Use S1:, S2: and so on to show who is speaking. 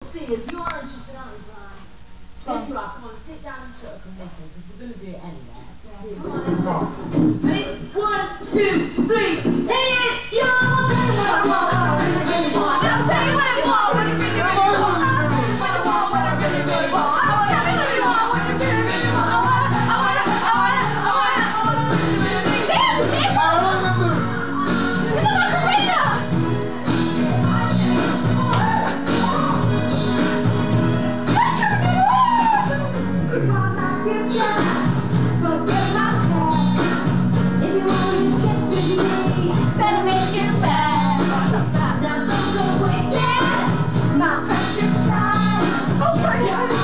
S1: see if you are interested on yes, you are. Come on, sit down and shut up and listen, because we're going to do it anyway. Yeah. Come on, ready? 1, 2, 3. Hey, you want what I want, what I really, really want. I'll tell you what I want, what I really, really want. I'll tell you what I want, what I really, really want. I want to really want, what I really, really want. I want to better make it fast. Now don't go wasting my precious time. Oh my God.